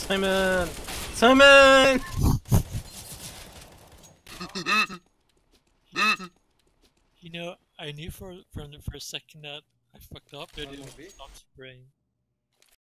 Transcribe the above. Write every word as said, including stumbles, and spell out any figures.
Simon! Simon! You know, I knew for from the first second that I fucked up, but it stopped spraying.